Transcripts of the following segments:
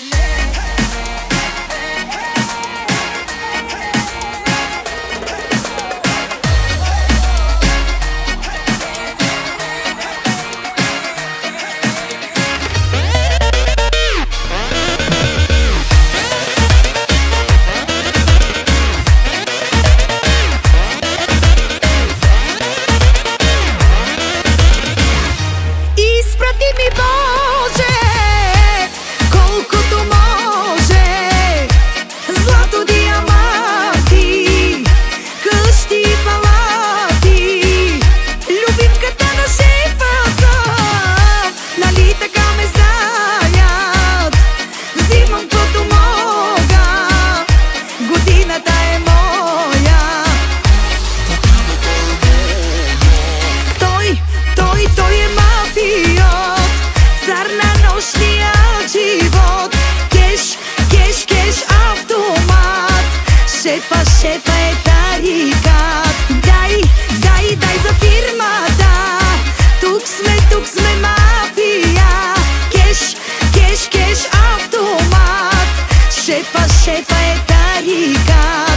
Шефа е тарикат. Дай за фирмата. Тук сме мафия. Кеш, автомат. Шефа е тарикат.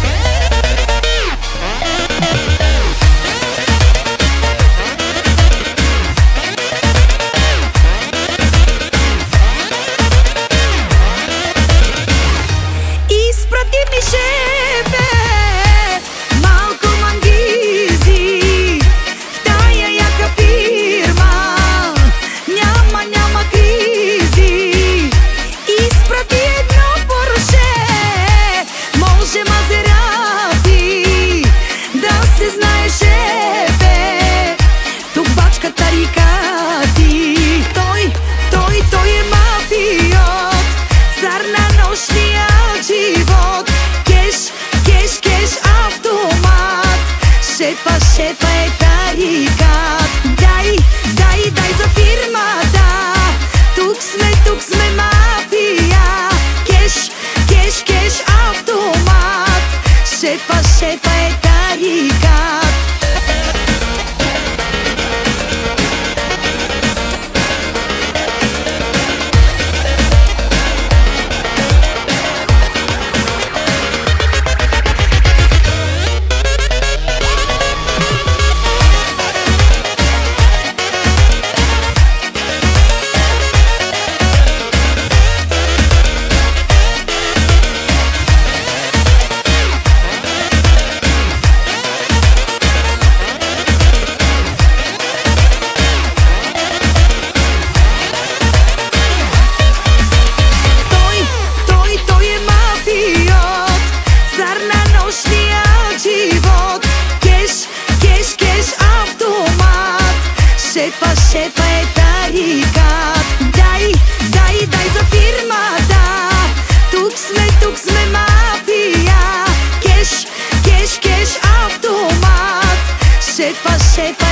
Изпрати ми шефе малко мангизи в тая яка фирма. Няма кризи. Изпрати едно Порше, може Мазерати. Да се знае шефе, тук бачка тарикати. Той е мафиот, цар на нощния живот. Кеш, автомат. Шефа е тарикат. Дай за фирмата. Тук сме мафия. Кеш, автомат. Шефа е тарикат. Шефа е тарикат. Дай за фирмата. Тук сме мафия. Кеш, автомат. Шефа